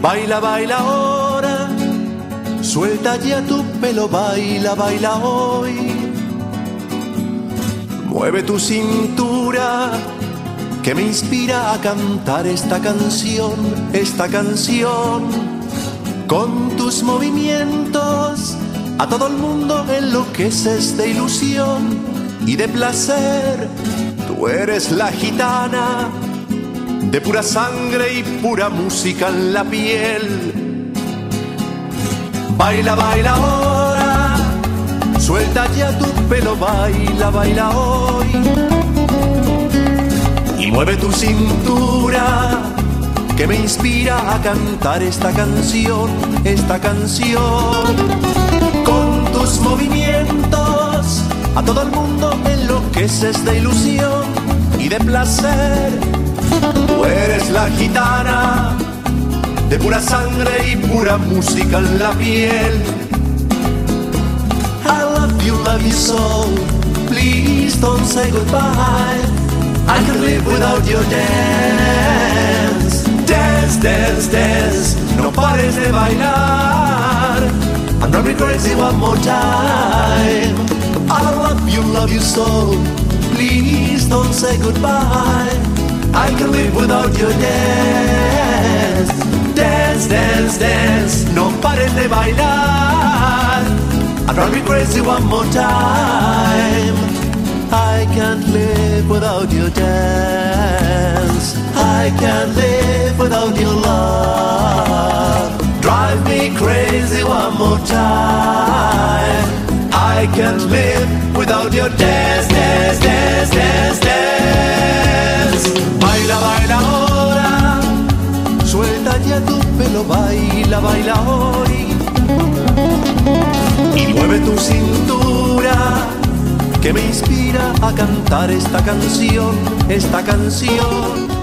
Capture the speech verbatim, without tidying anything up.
Baila, baila ahora, suelta ya tu pelo, baila, baila hoy. Mueve tu cintura, que me inspira a cantar esta canción, esta canción. Con tus movimientos, a todo el mundo enloqueces de ilusión y de placer. Tú eres la gitana, de pura sangre y pura música en la piel. Baila, baila ahora, suelta ya tu pelo, baila, baila hoy. Y mueve tu cintura, que me inspira a cantar esta canción, esta canción. Con tus movimientos, a todo el mundo enloqueces de ilusión y de placer. Tú eres la gitana, de pura sangre y pura música en la piel. I love you, love you so, please don't say goodbye. I can't live without your dance. Dance, dance, dance, no pares de bailar. And drive me crazy one more time. I love you, love you so, please don't say goodbye. I can live without your dance. Dance, dance, dance, no pares de bailar. And drive me crazy one more time. I can't live without your dance. I can't live without your love. Drive me crazy one more time. I can't live without your dance, dance, dance, dance, dance. Baila, baila ahora, suelta ya tu pelo, baila, baila hoy. Y mueve tu cintura, que me inspira a cantar esta canción, esta canción.